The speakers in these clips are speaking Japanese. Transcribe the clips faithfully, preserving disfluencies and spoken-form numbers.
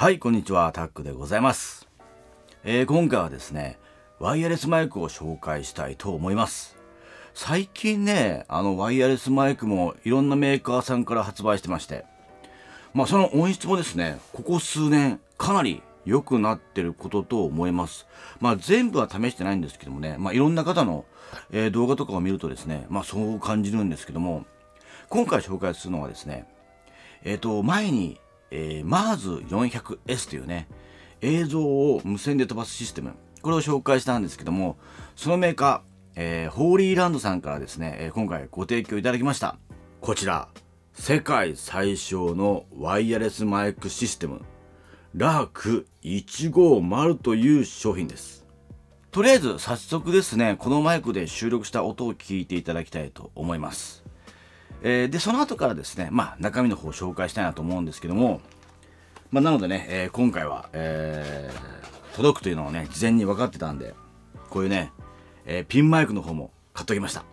はい、こんにちは、タックでございます。えー、今回はですね、ワイヤレスマイクを紹介したいと思います。最近ね、あのワイヤレスマイクもいろんなメーカーさんから発売してまして、まあその音質もですね、ここ数年かなり良くなってることと思います。まあ全部は試してないんですけどもね、まあいろんな方の、えー動画とかを見るとですね、まあそう感じるんですけども、今回紹介するのはですね、えっと、前に、えー、マーズ よんひゃくエス というね、映像を無線で飛ばすシステム、これを紹介したんですけども、そのメーカー、えー、ホーリーランドさんからですね、えー今回ご提供いただきました。こちら、世界最小のワイヤレスマイクシステム、ラークいちごーまるという商品です。とりあえず早速ですね、このマイクで収録した音を聞いていただきたいと思います。えーで、その後からですね、まあ中身の方を紹介したいなと思うんですけども、まあなのでね、えー今回は、えー届くというのをね、事前に分かってたんで、こういうね、えーピンマイクの方も買っときました。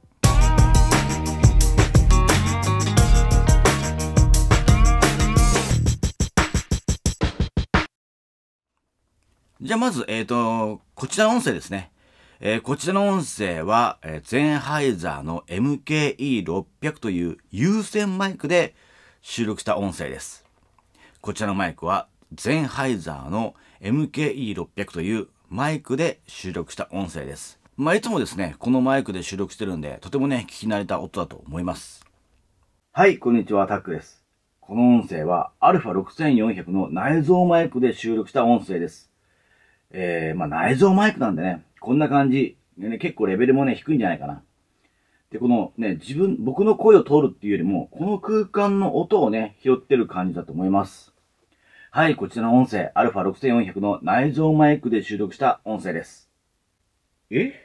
じゃあまず、えっと、こちらの音声ですね。えーこちらの音声は、えーゼンハイザーの エムケーイーろっぴゃく という有線マイクで収録した音声です。こちらのマイクはゼンハイザーの エムケーイーろっぴゃく というマイクで収録した音声です。まあいつもですね、このマイクで収録してるんで、とてもね、聞き慣れた音だと思います。はい、こんにちは、タックです。この音声は アルファろくせんよんひゃく の内蔵マイクで収録した音声です。えー、まあ内蔵マイクなんでね、こんな感じ。でね、結構レベルもね、低いんじゃないかな。で、このね、自分、僕の声を通るっていうよりも、この空間の音をね、拾ってる感じだと思います。はい、こちらの音声、アルファろくせんよんひゃく の内蔵マイクで収録した音声です。え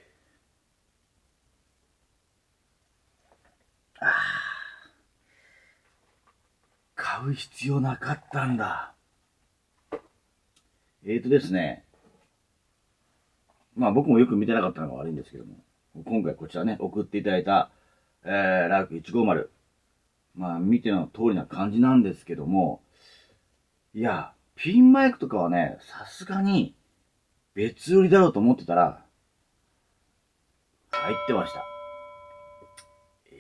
ああ、買う必要なかったんだ。えーとですね、まあ僕もよく見てなかったのが悪いんですけども、今回こちらね、送っていただいた、えー、ラークいちごーまる。まあ見ての通りな感じなんですけども、いや、ピンマイクとかはね、さすがに別売りだろうと思ってたら、入ってました。い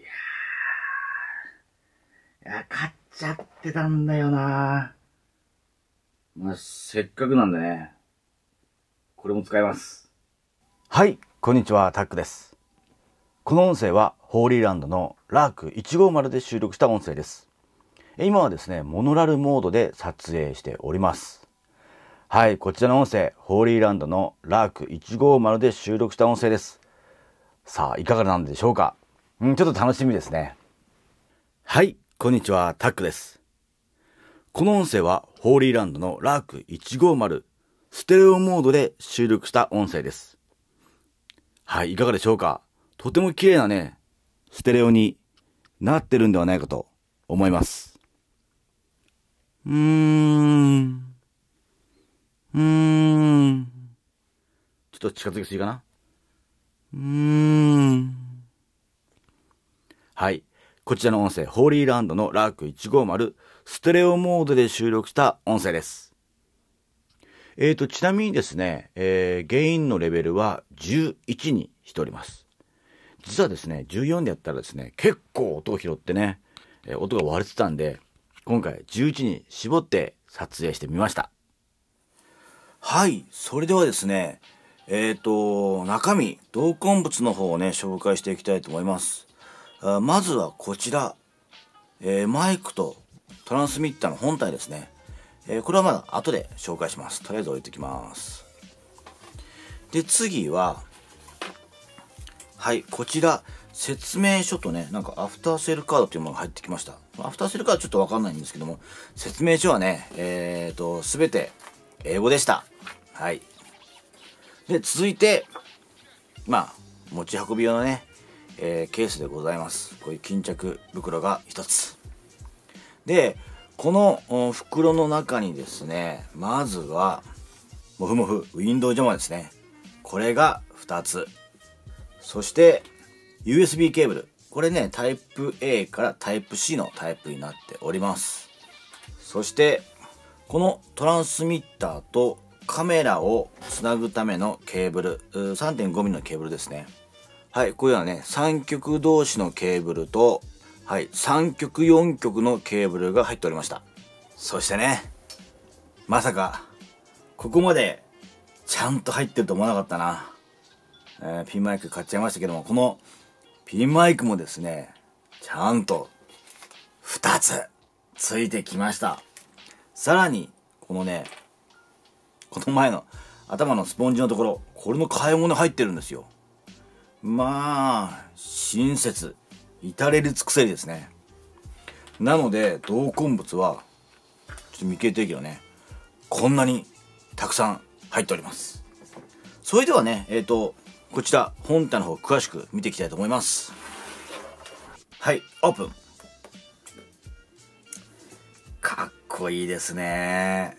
やー、いや、買っちゃってたんだよなー。まあ、せっかくなんでね、これも使います。はい、こんにちは、タックです。この音声は、ホーリーランドのラークいちごーまるで収録した音声です。今はですね、モノラルモードで撮影しております。はい、こちらの音声、ホーリーランドのラークいちごーまるで収録した音声です。さあ、いかがなんでしょうか。うん、ちょっと楽しみですね。はい、こんにちは、タックです。この音声は、ホーリーランドのラークいちごーまる、ステレオモードで収録した音声です。はい、いかがでしょうか。とても綺麗なね、ステレオになってるんではないかと思います。うーん。うーん。ちょっと近づきすぎかな。うーん。はい。こちらの音声、ホーリーランドのラークいちごーまる、ステレオモードで収録した音声です。えーと、ちなみにですね、えー、ゲインのレベルはじゅういちにしております。実はですね、じゅうよんでやったらですね、結構音を拾ってね、えー、音が割れてたんで、今回じゅういちに絞って撮影してみました。はい、それではですね、えっと、中身、同梱物の方をね、紹介していきたいと思います。あまずはこちら、えーマイクとトランスミッターの本体ですね。えーこれはまだ後で紹介します。とりあえず置いておきます。で、次は、はい、こちら、説明書とね、なんかアフターセールカードというものが入ってきました。アフターセールカードちょっとわかんないんですけども、説明書はね、えっと、すべて英語でした。はい。で、続いて、まあ、持ち運び用のね、えーケースでございます。こういう巾着袋が一つ。で、このお袋の中にですね、まずは、もふもふ、ウィンドウジャマーですね。これが二つ。そして、ユーエスビー ケーブル。これね、タイプ A からタイプ C のタイプになっております。そして、 このトランスミッターとカメラをつなぐためのケーブル、さんてんごミリ のケーブルですね。はい、こういうのはね、三極同士のケーブルと、はい、三極よん極のケーブルが入っておりました。そしてね、まさか、ここまでちゃんと入ってると思わなかったな。えー、ピンマイク買っちゃいましたけども、このピンマイクもですね、ちゃんとふたつついてきました。さらに、このね、この前の頭のスポンジのところ、これの替え物入ってるんですよ。まあ、親切、至れり尽くせりですね。なので、同梱物は、ちょっと未経定期のね、こんなにたくさん入っております。それではね、えっと、こちら、本体の方詳しく見ていきたいと思います。はい、オープン。かっこいいですね。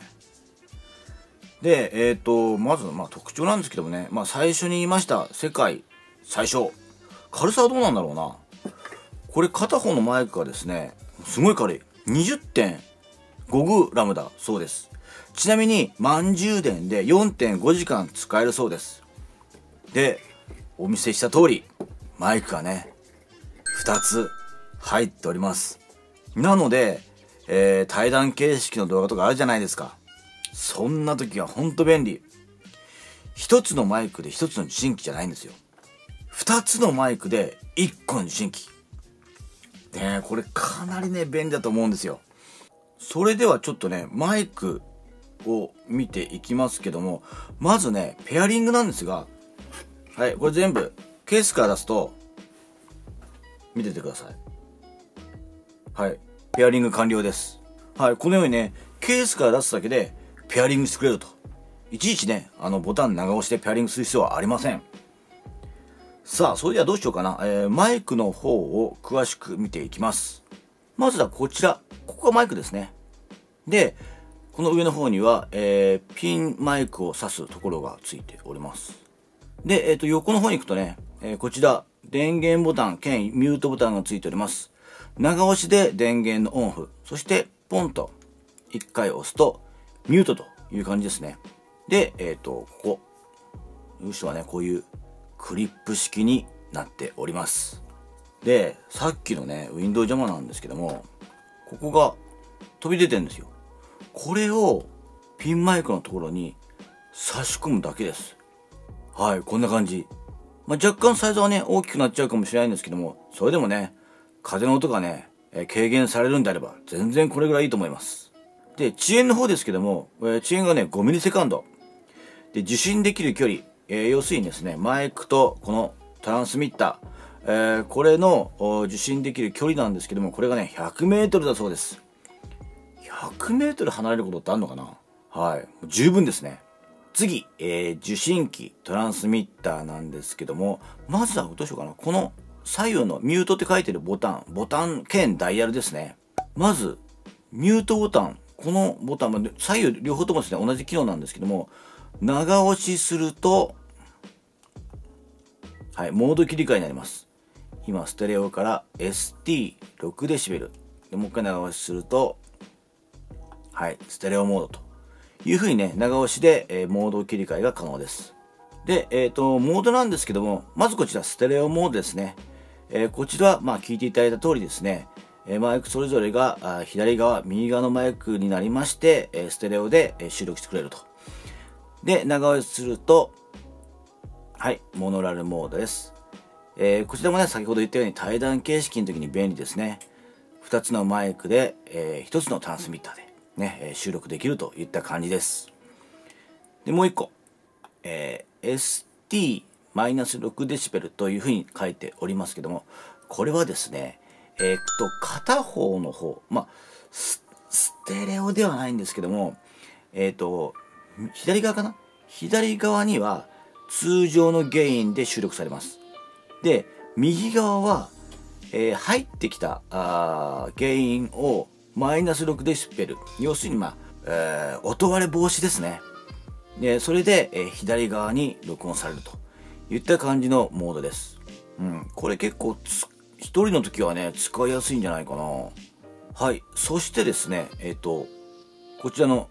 で、えっと、まず、まあ特徴なんですけどもね、まあ最初に言いました、世界最小。軽さはどうなんだろうな。これ片方のマイクがですね、すごい軽い。にじゅってんごグラムだそうです。ちなみに、満充電で よんてんごじかん使えるそうです。で、お見せした通り、マイクがね、ふたつ入っております。なので、えー、対談形式の動画とかあるじゃないですか。そんな時はほんと便利。一つのマイクで一つの受信機じゃないんですよ。二つのマイクで一個の受信機。ねえ、これかなりね、便利だと思うんですよ。それではちょっとね、マイクを見ていきますけども、まずね、ペアリングなんですが、はい、これ全部、ケースから出すと、見ててください。はい、ペアリング完了です。はい、このようにね、ケースから出すだけで、ペアリングしてくれると。いちいちね、あのボタン長押しでペアリングする必要はありません。さあ、それではどうしようかな。えー、マイクの方を詳しく見ていきます。まずはこちら。ここがマイクですね。で、この上の方には、えー、ピンマイクを挿すところがついております。で、えっと、横の方に行くとね、えー、こちら、電源ボタン兼ミュートボタンがついております。長押しで電源のオンオフ。そして、ポンといっかい押すと、ミュートという感じですね。で、えっと、ここ。後ろはね、こういうクリップ式になっております。で、さっきのね、ウィンドウジャマなんですけども、ここが飛び出てるんですよ。これをピンマイクのところに差し込むだけです。はい、こんな感じ。まあ、若干サイズはね、大きくなっちゃうかもしれないんですけども、それでもね、風の音がね、え軽減されるんであれば、全然これぐらいいいと思います。で、遅延の方ですけども、えー、遅延がね、ごミリセカンド。で、受信できる距離、えー、要するにですね、マイクとこのトランスミッター、えー、これの受信できる距離なんですけども、これがね、ひゃくメートルだそうです。ひゃくメートル離れることってあるのかな？はい。十分ですね。次、えー、受信機、トランスミッターなんですけども、まずはどうしようかな。この左右のミュートって書いてるボタン、ボタン兼ダイヤルですね。まず、ミュートボタン、このボタン、左右両方ともですね、同じ機能なんですけども、長押しすると、はい、モード切り替えになります。今、ステレオから エスティーろく デシベル。で、もう一回長押しすると、はい、ステレオモードという風にね、長押しで、えー、モード切り替えが可能です。で、えっと、モードなんですけども、まずこちら、ステレオモードですね。えー、こちらは、まあ、聞いていただいた通りですね、えー、マイクそれぞれが、あ左側、右側のマイクになりまして、えー、ステレオで、えー、収録してくれると。で、長押しすると、はい、モノラルモードです。えー、こちらもね、先ほど言ったように対談形式の時に便利ですね。二つのマイクで、えー、一つのトランスミッターで、ね、えー、収録できるといった感じです。で、もう一個、えー、エスティーろく デシベルというふうに書いておりますけども、これはですね、えー、っと、片方の方、まあ、ス、ステレオではないんですけども、えー、っと、左側かな？左側には通常のゲインで収録されます。で、右側は、えー、入ってきたあゲインをマイナスろくデシベル。要するに、まあ、えー、音割れ防止ですね。で、それで、えー、左側に録音されるといった感じのモードです。うん。これ結構つ、一人の時はね、使いやすいんじゃないかな。はい。そしてですね、えっと、こちらの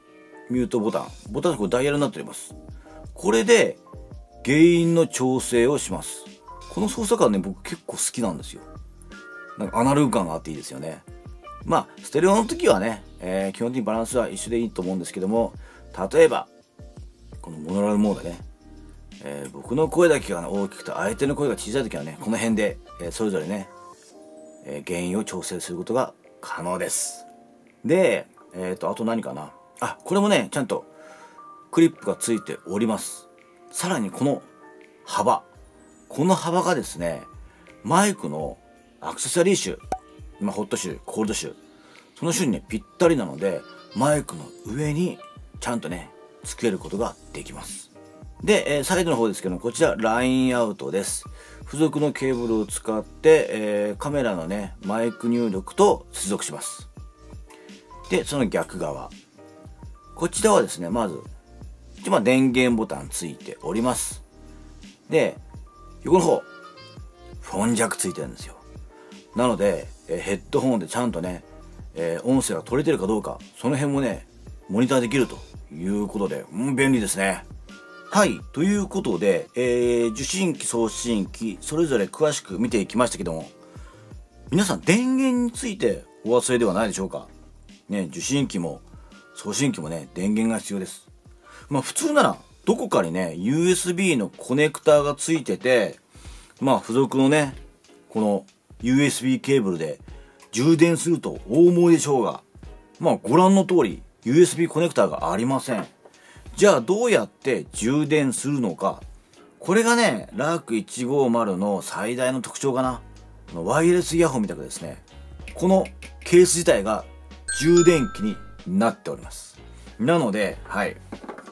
ミュートボタン。ボタンがこうダイヤルになっております。これで、ゲインの調整をします。この操作感ね、僕結構好きなんですよ。なんかアナログ感があっていいですよね。まあ、ステレオの時はね、えー、基本的にバランスは一緒でいいと思うんですけども、例えば、このモノラルモードね、えー、僕の声だけが大きくて相手の声が小さい時はね、この辺で、えー、それぞれね、えー、ゲインを調整することが可能です。で、えっと、あと何かな。あ、これもね、ちゃんとクリップがついております。さらにこの幅。この幅がですね、マイクのアクセサリー種、今ホット種、コールド種、その種にね、ぴったりなので、マイクの上にちゃんとね、つけることができます。で、えー、サイドの方ですけども、こちらラインアウトです。付属のケーブルを使って、えー、カメラのね、マイク入力と接続します。で、その逆側。こちらはですね、まず、一応まあ電源ボタンついております。で、横の方、フォンジャックついてるんですよ。なので、えー、ヘッドホンでちゃんとね、えー、音声が取れてるかどうか、その辺もね、モニターできるということで、うん、便利ですね。はい。ということで、えー、受信機、送信機、それぞれ詳しく見ていきましたけども、皆さん電源についてお忘れではないでしょうか。ね、受信機も送信機もね、電源が必要です。まあ普通なら、どこかにね、ユーエスビー のコネクターがついてて、まあ付属のね、この ユーエスビー ケーブルで充電するとお思いでしょうが、まあご覧の通り ユーエスビー コネクターがありません。じゃあどうやって充電するのか。これがね、ラークいちごーまるの最大の特徴かな。ワイヤレスイヤホンみたくですね、このケース自体が充電器になっております。なので、はい。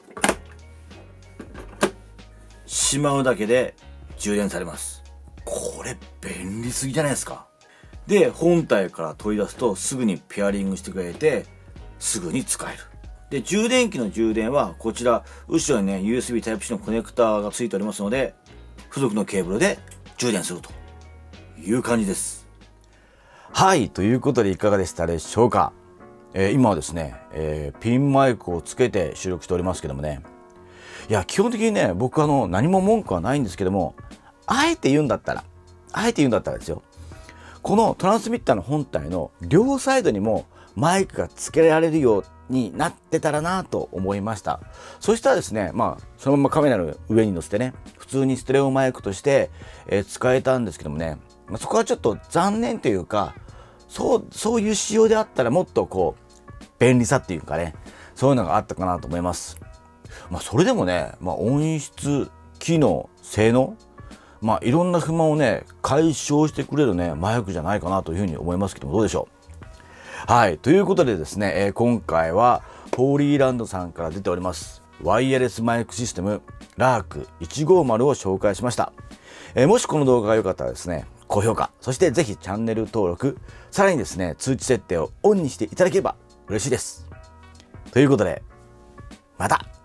しまうだけで充電されます。これ便利すぎじゃないですか。で、本体から取り出すとすぐにペアリングしてくれて、すぐに使える。で、充電器の充電はこちら、後ろにね、ユーエスビー タイプシー のコネクターがついておりますので、付属のケーブルで充電するという感じです。はい、ということでいかがでしたでしょうか。えー、今はですね、えー、ピンマイクをつけて収録しておりますけどもね。いや、基本的にね、僕あの、何も文句はないんですけども、あえて言うんだったら、あえて言うんだったらですよ。このトランスミッターの本体の両サイドにもマイクが付けられるようになってたらなと思いました。そしたらですね、まあ、そのままカメラの上に乗せてね、普通にステレオマイクとして、えー、使えたんですけどもね、まあ、そこはちょっと残念というか、そう、そういう仕様であったらもっとこう、便利さっていうかね、そういうのがあったかなと思います。まあ、それでもね、まあ、音質、機能、性能、まあ、いろんな不満をね、解消してくれるね、マイクじゃないかなというふうに思いますけども、どうでしょう。はい。ということでですね、えー、今回は、ホーリーランドさんから出ております、ワイヤレスマイクシステム、ラークいちごーまるを紹介しました。えー、もしこの動画が良かったらですね、高評価、そしてぜひチャンネル登録、さらにですね、通知設定をオンにしていただければ嬉しいです。ということで、また